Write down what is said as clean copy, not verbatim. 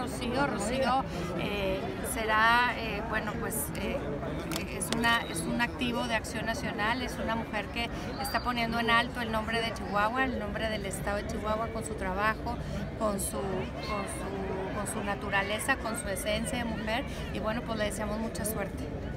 Rocío. Rocío será, bueno, pues es un activo de Acción Nacional, es una mujer que está poniendo en alto el nombre de Chihuahua, el nombre del estado de Chihuahua, con su trabajo, con su naturaleza, con su esencia de mujer, y bueno, pues le deseamos mucha suerte.